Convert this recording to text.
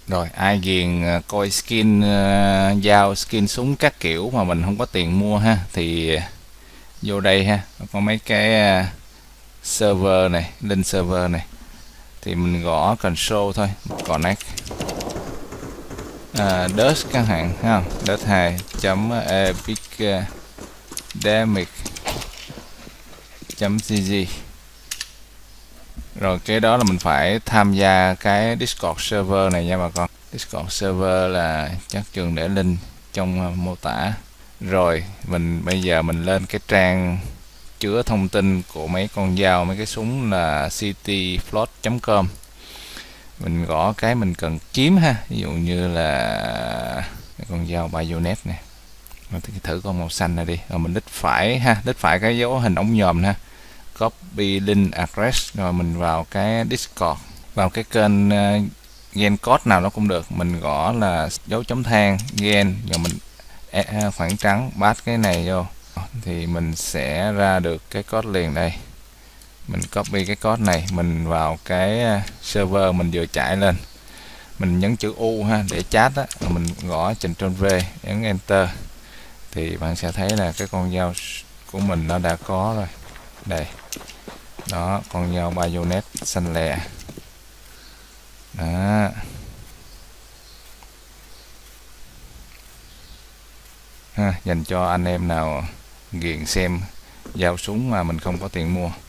Rồi ai ghiền coi skin dao, skin súng các kiểu mà mình không có tiền mua ha, thì vô đây ha, có mấy cái server này, link server này, thì mình gõ control thôi, connect Dust chẳng hạn ha, Dust 2 epidemic.cg. Rồi cái đó là mình phải tham gia cái Discord server này nha bà con. Discord server là chắc Trường để link trong mô tả. Rồi bây giờ mình lên cái trang chứa thông tin của mấy con dao, mấy cái súng là cityfloat.com. Mình gõ cái mình cần kiếm ha, ví dụ như là cái con dao bayonet này, thử con màu xanh này đi, rồi mình đích phải ha, đích phải cái dấu hình ống nhòm ha, copy link address, rồi mình vào cái Discord, vào cái kênh gen code nào nó cũng được, mình gõ là dấu chấm than gen, rồi mình khoảng trắng pass cái này vô, thì mình sẽ ra được cái code liền đây. Mình copy cái code này, mình vào cái server mình vừa chạy lên, mình nhấn chữ U ha để chat á, rồi mình gõ Ctrl V, nhấn Enter, thì bạn sẽ thấy là cái con dao của mình nó đã có rồi. Đây, đó, con dao bayonet xanh lè đó. Ha, dành cho anh em nào ghiền xem dao súng mà mình không có tiền mua.